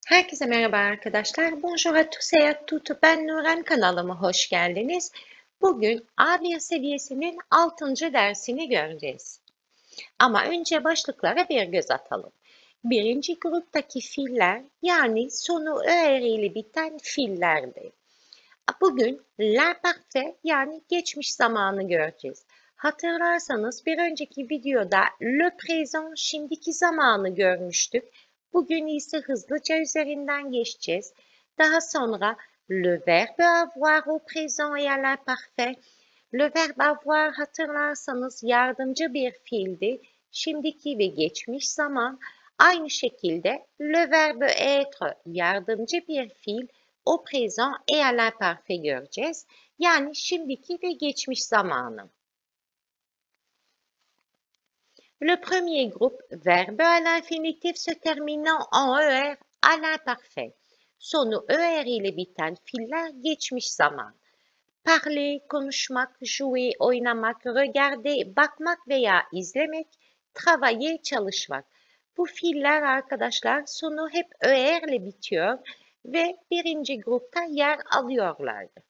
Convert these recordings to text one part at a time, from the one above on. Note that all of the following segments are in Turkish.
Herkese merhaba arkadaşlar. Bonjour à tous et à toutes. Ben Nuran, kanalıma hoş geldiniz. Bugün A1 seviyesinin 6. dersini göreceğiz. Ama önce başlıklara bir göz atalım. Birinci gruptaki fiiller yani sonu öğe ile biten fiillerdi. Bugün l'imparfait yani geçmiş zamanı göreceğiz. Hatırlarsanız bir önceki videoda le présent şimdiki zamanı görmüştük. Bugün ise hızlıca üzerinden geçeceğiz. Daha sonra le verbe avoir au présent et à l'imparfait. Le verbe avoir hatırlarsanız yardımcı bir fiildi. Şimdiki ve geçmiş zaman. Aynı şekilde le verbe être yardımcı bir fiil. Au présent et à l'imparfait göreceğiz. Yani şimdiki ve geçmiş zamanı. Le premier groupe, verbe à l'infinitif se terminant en er à l'imparfait. Sonu er ile biten fiiller geçmiş zaman. Parler, konuşmak, jouer, oynamak, regarder, bakmak veya izlemek, travailler, çalışmak. Bu fiiller arkadaşlar sonu hep er ile bitiyor ve birinci grupta yer alıyorlardı.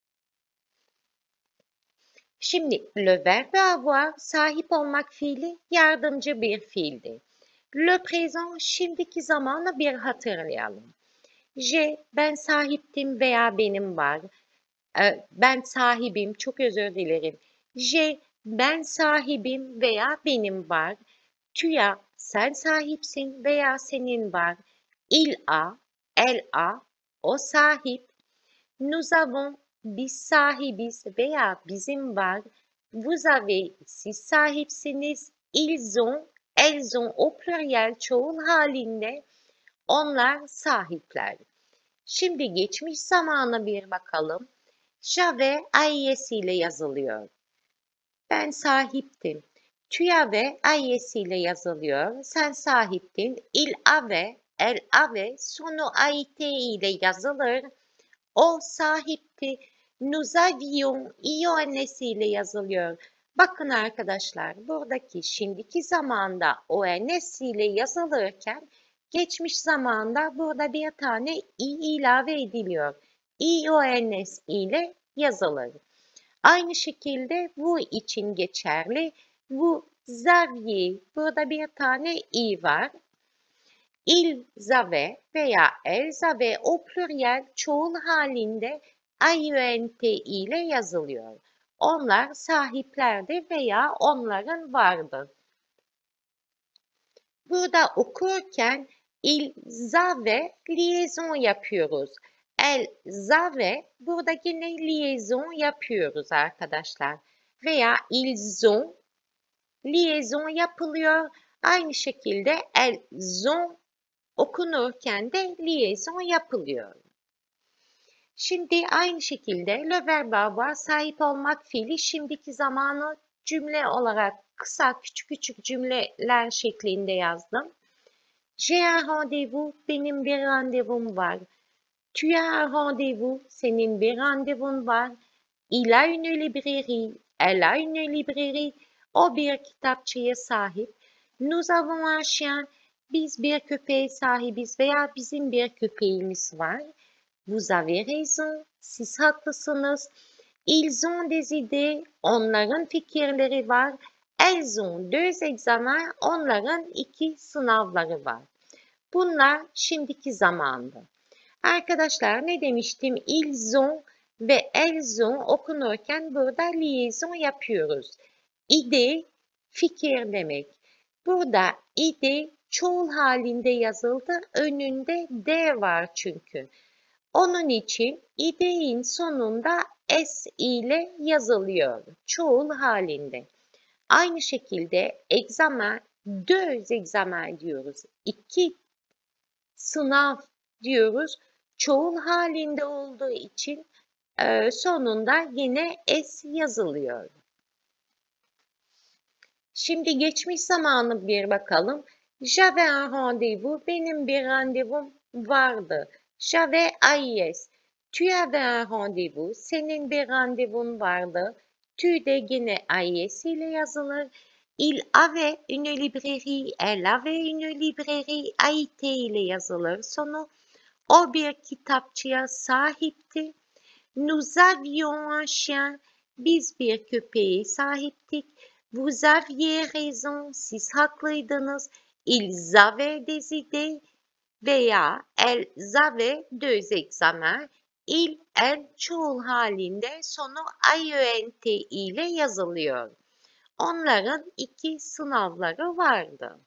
Şimdi le verbe avoir sahip olmak fiili yardımcı bir fiildi. Le présent şimdiki zamanı bir hatırlayalım. Ben sahiptim veya benim var. Ben sahibim, çok özür dilerim. Ben sahibim veya benim var. Sen sahipsin veya senin var. Elle a, o sahip. Nous avons, biz sahibiz veya bizim var. Vous avez, siz sahipsiniz. Elles ont o pluriel çoğul halinde. Onlar sahipler. Şimdi geçmiş zamana bir bakalım. J'avais ile yazılıyor. Ben sahiptim. Tu avais ile yazılıyor. Sen sahiptin. Elle avait sonu ile yazılır. O sahipti. Nous avions ile yazılıyor. Bakın arkadaşlar, buradaki şimdiki zamanda ile yazılırken geçmiş zamanda burada bir tane ilave ediliyor. İONS ile yazılır. Aynı şekilde bu için geçerli. Burada bir tane i var. Ils avaient veya elles avaient o pluriel çoğul halinde INT ile yazılıyor. Onlar sahiplerdi veya onların vardı. Burada okurken ils avaient liaison yapıyoruz. Elles avaient burada yine liaison yapıyoruz arkadaşlar. Veya ils ont liaison yapılıyor. Aynı şekilde elles ont okunurken de liaison yapılıyor. Şimdi aynı şekilde le verbe avoir sahip olmak fiili şimdiki zamanı cümle olarak kısa küçük cümleler şeklinde yazdım. J'ai un rendez-vous, benim bir randevum var. Tu as un rendez-vous, senin bir randevun var. Il a une librairie, elle a une librairie. O bir kitapçıya sahip. Nous avons un chien, biz bir köpeğe sahibiz veya bizim bir köpeğimiz var. Vous avez raison, siz haklısınız. Ils ont des idées, onların fikirleri var. Elles ont deux examens, onların 2 sınavları var. Bunlar şimdiki zamanda. Arkadaşlar ne demiştim? Ils ont ve elles ont okunurken burada liaison yapıyoruz. İde fikir demek. Burada ide çoğul halinde yazıldı. Önünde d var çünkü. Onun için idein sonunda s ile yazılıyor. Çoğul halinde. Aynı şekilde examen, deux examen diyoruz. 2 sınav diyoruz. Çoğul halinde olduğu için sonunda yine s yazılıyor. Şimdi geçmiş zamanı bir bakalım. J'avais un rendez-vous. Benim bir randevum vardı. J'avais AIS. Tu avais un rendez-vous. Senin bir randevun vardı. Tu de yine AIS ile yazılır. Il avait une librairie, elle avait une librairie, AIT ile yazılır sonu. O bir kitapçıya sahipti. Nous avions un chien, biz bir köpeğe sahiptik. Vous aviez raison, siz haklıydınız. Ils avaient des idées veya elles avaient deux examens. Il, el çoğul halinde sonu IENT ile yazılıyor. Onların 2 sınavları vardı.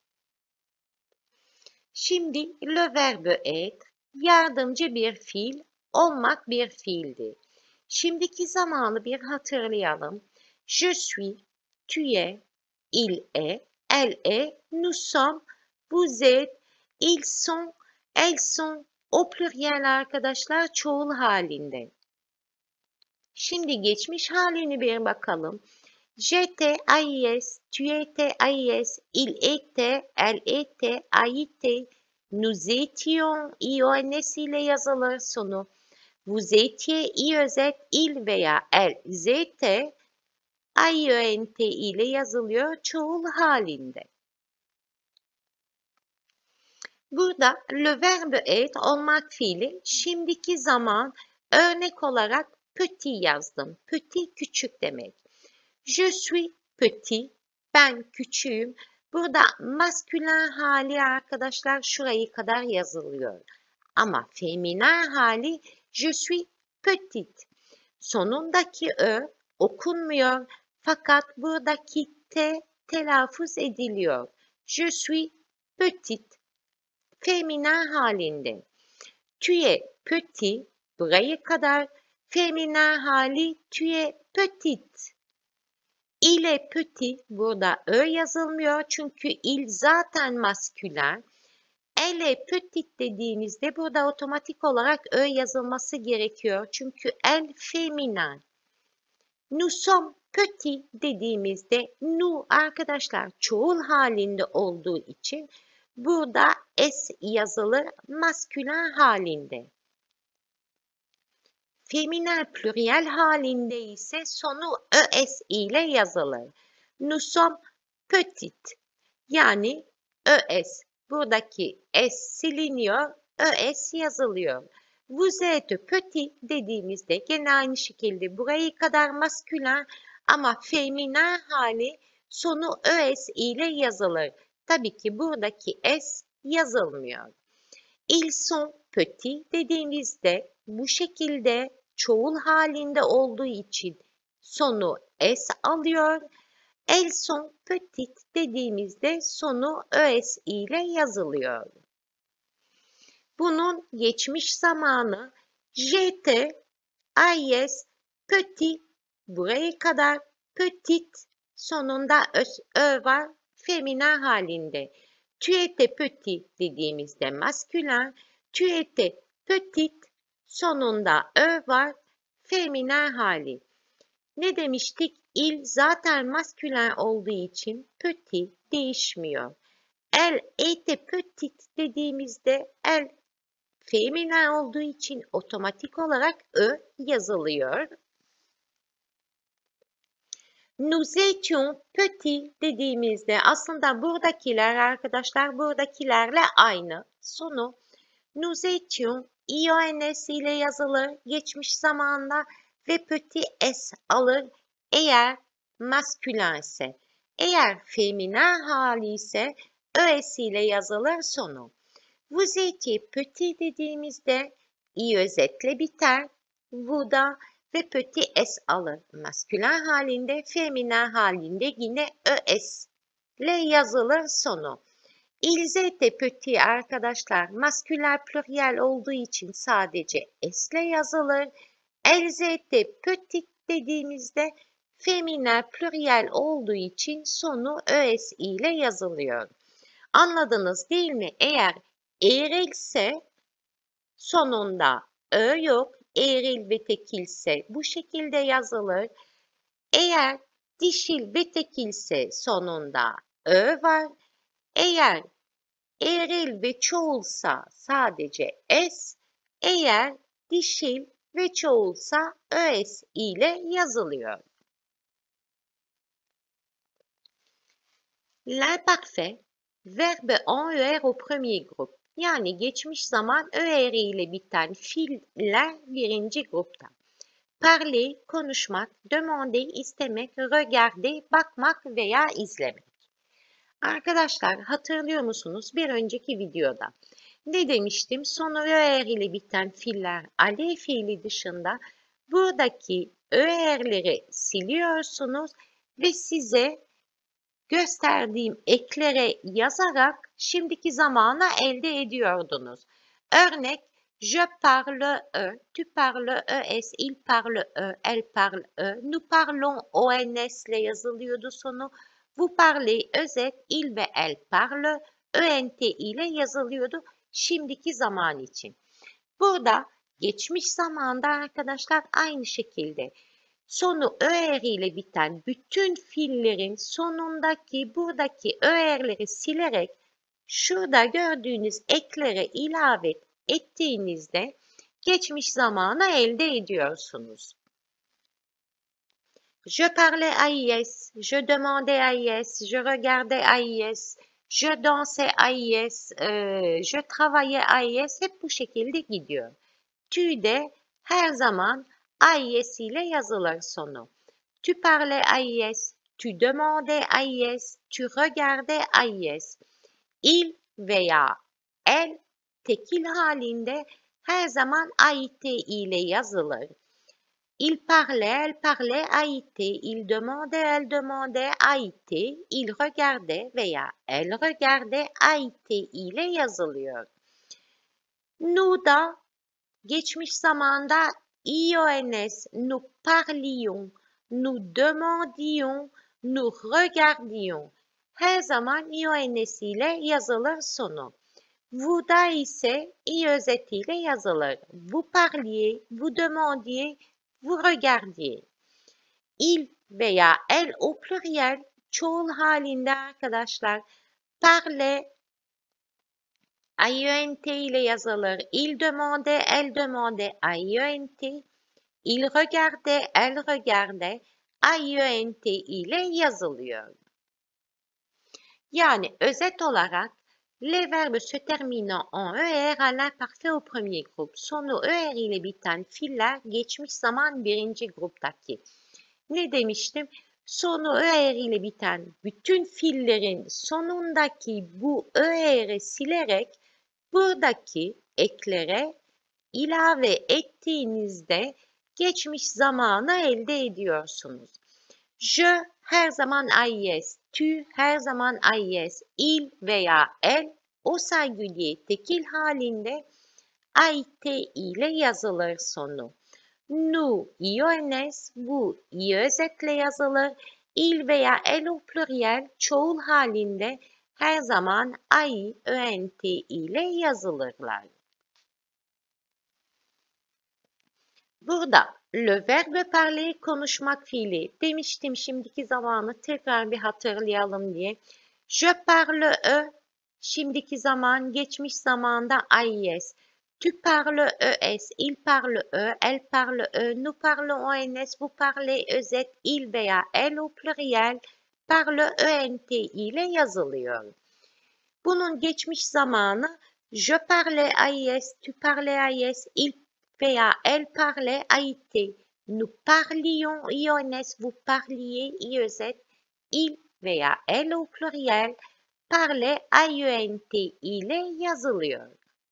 Şimdi le verbe être yardımcı bir fiil, olmak bir fiildi. Şimdiki zamanı bir hatırlayalım. Je suis, tu es, il est, elle est, nous sommes, vous êtes, ils sont, elles sont. O pluriel arkadaşlar çoğul halinde. Şimdi geçmiş halini bir bakalım. J'étais, AIS, tu étais, AIS, il était, elle était, AIT, nous étions, IONS ile yazılır sonu. Vous étiez, IÖZ, il veya elles étaient, IENT ile yazılıyor çoğul halinde. Burada le verbe être olmak fiili şimdiki zaman örnek olarak petit yazdım. Petit küçük demek. Je suis petit, ben küçüğüm. Burada maskülen hali arkadaşlar şurayı kadar yazılıyor. Ama feminen hali je suis petite. Sonundaki ö okunmuyor fakat buradaki t telaffuz ediliyor. Je suis petite. Feminen halinde. Tu es petit, buraya kadar feminen hali tu es petite. Il est petit, burada ö yazılmıyor çünkü il zaten maskülen. Elle est petite dediğimizde burada otomatik olarak ö yazılması gerekiyor çünkü elle feminen. Nous sommes petits dediğimizde nous arkadaşlar çoğul halinde olduğu için burada s yazılır maskülen halinde. Feminen pluriel halinde ise sonu ös ile yazılır. Nous sommes petites. Yani ös. Buradaki s siliniyor, ös yazılıyor. Vous êtes petit dediğimizde gene aynı şekilde burayı kadar maskülen ama feminen hali sonu ös ile yazılır. Tabii ki buradaki s yazılmıyor. Ils sont petits dediğimizde bu şekilde çoğul halinde olduğu için sonu s alıyor. Elles sont petites dediğimizde sonu ös ile yazılıyor. Bunun geçmiş zamanı j'étais, AIS, petit, buraya kadar petit, sonunda ö var feminen halinde. Tu étais petit dediğimizde maskülen, tu étais petite, sonunda ö var feminen hali. Ne demiştik? Il zaten maskülen olduğu için petit değişmiyor. Elle était petite dediğimizde elle feminen olduğu için otomatik olarak ö yazılıyor. Nous étions petits dediğimizde aslında buradakiler arkadaşlar buradakilerle aynı. Sonu nous étions IONS ile yazılır geçmiş zamanda ve petit s alır eğer maskülense. Eğer feminen hali ise ös ile yazılır sonu. Vous étiez petit dediğimizde iözetle biter. Vous da ve petit s alır. Maskülen halinde, feminen halinde yine ös ile yazılır sonu. Ils étaient petits arkadaşlar. Maskülen pluriel olduğu için sadece s ile yazılır. Elles étaient petites dediğimizde feminen pluriel olduğu için sonu ös ile yazılıyor. Anladınız değil mi? Eğer eğrilse sonunda ö yok. Eğril ve tekilse bu şekilde yazılır. Eğer dişil ve tekilse sonunda ö var. Eğer eril ve çoğulsa sadece s. Eğer dişil ve çoğulsa ös ile yazılıyor. L'imparfait, verbe en ER au premier groupe. Yani geçmiş zaman ER ile biten fiiller birinci grupta. Parler, konuşmak, demander, istemek, regarder, bakmak veya izlemek. Arkadaşlar hatırlıyor musunuz bir önceki videoda? Ne demiştim? Sonu öer ile biten fiiller aller fiili dışında buradaki öerleri siliyorsunuz ve size gösterdiğim eklere yazarak şimdiki zamana elde ediyordunuz. Örnek, je parle eux, tu parles es, il parle eux, elle parle eux, nous parlons ons ile yazılıyordu sonu. Vous parlez özet, il ve elle parle, ent ile yazılıyordu şimdiki zaman için. Burada geçmiş zamanda arkadaşlar aynı şekilde sonu öer ile biten bütün fiillerin sonundaki buradaki öerleri silerek şurada gördüğünüz eklere ilave ettiğinizde geçmiş zamanı elde ediyorsunuz. Je parlais à Ies, je demandais à Ies, je regardais à Ies, je dansais à Ies, je travaillais à Ies hep bu şekilde gidiyor. Tu de her zaman Ies ile yazılır sonu. Tu parlais à Ies, tu demandais à Ies, tu regardais à Ies. Il veya el tekil halinde her zaman ait ile yazılır. Il parlait, elle parlait, ait. Il demandait, elle demandait, ait. Il regardait veya elle regardait, ait ile yazılıyor. Nous da geçmiş zamanda ions, nous parlions, nous demandions, nous regardions. Her zaman ions ile yazılır sonu. Vous'da ise i özet ile yazılır. Vous parliez, vous demandiez, vous regardiez. Il veya elle au pluriel çoğul halinde arkadaşlar parle IENT ile yazılır. Il demandait, elle demandait IENT. Il regardait, elle regardait IENT ile yazılıyor. Yani özet olarak les verbes se terminant en ER à l'imparfait au premier groupe. Sonu ER ile biten fiiller geçmiş zaman birinci gruptaki. Ne demiştim? Sonu ER ile biten bütün fiillerin sonundaki bu ER'i silerek buradaki eklere ilave ettiğinizde geçmiş zamanı elde ediyorsunuz. Je her zaman IES, tu her zaman IES, il veya el o singulier tekil halinde IT ile yazılır sonu. Nous, ions, bu iözetle yazılır. Il veya el o pluriel çoğul halinde her zaman ai, önt ile yazılırlar. Burada le verbe parler konuşmak fiili demiştim şimdiki zamanı tekrar bir hatırlayalım diye. Je parle eux şimdiki zaman geçmiş zamanda ies. Tu parles es, il parle eux, elle parle eux, nous parlons ons, vous parlez özet, il veya elle au pluriel parle ent ile yazılıyor. Bunun geçmiş zamanı je parlais à Ies, tu parlais à Ies, il veya elle parlait à ite. Nous parlions iones, vous parliez iözet, il veya elle au pluriel parlait à iönt ile yazılıyor.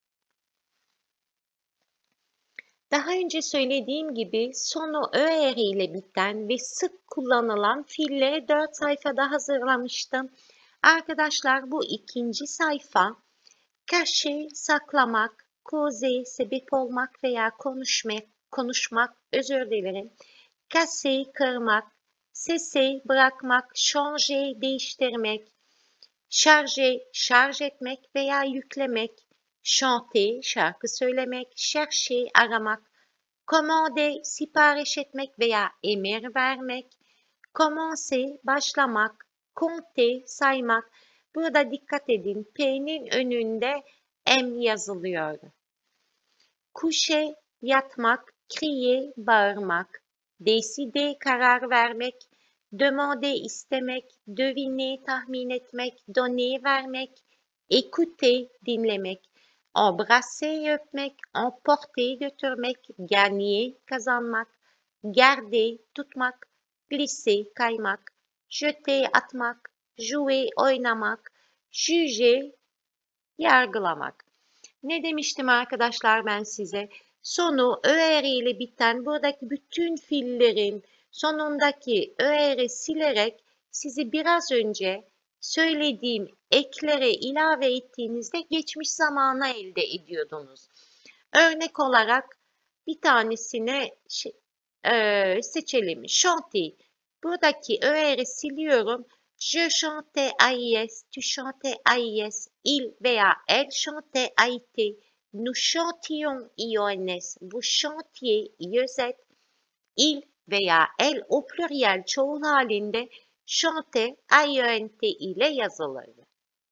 Daha önce söylediğim gibi sonu öer ile biten ve sık kullanılan fiilleri 4 sayfada hazırlamıştım. Arkadaşlar bu ikinci sayfa cacher, saklamak, causer, sebep olmak veya konuşmak, özür dilerim. Casser, kırmak, cesser, bırakmak, changer, değiştirmek, charger, şarj etmek veya yüklemek, chanter, şarkı söylemek, chercher, aramak, commander, sipariş etmek veya emir vermek, commencer, başlamak, compter, saymak. Burada dikkat edin, P'nin önünde M yazılıyor. Coucher, yatmak, crier, bağırmak, décider, karar vermek, demander istemek, deviner tahmin etmek, donner vermek, écouter dinlemek, embrasser öpmek, emporter götürmek, gagner kazanmak, garder tutmak, glisser kaymak, jeter atmak, jouer oynamak, juger yargılamak. Ne demiştim arkadaşlar ben size? Sonu öer ile biten buradaki bütün fiillerin sonundaki öeri silerek sizi biraz önce söylediğim eklere ilave ettiğinizde geçmiş zamana elde ediyordunuz. Örnek olarak bir tanesini seçelim. Chanter. Buradaki öeri siliyorum. Je chantais AIS, tu chantais AIS, il veya elle chantait AIT, nous chantions IONS, vous chantiez IEZ, il veya elle o pluriel çoğul halinde chante IENT ile yazılırdı.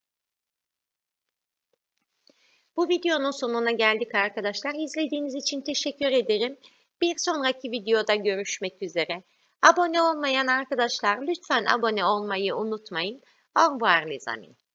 Bu videonun sonuna geldik arkadaşlar. İzlediğiniz için teşekkür ederim. Bir sonraki videoda görüşmek üzere. Abone olmayan arkadaşlar lütfen abone olmayı unutmayın. Au revoir les amis.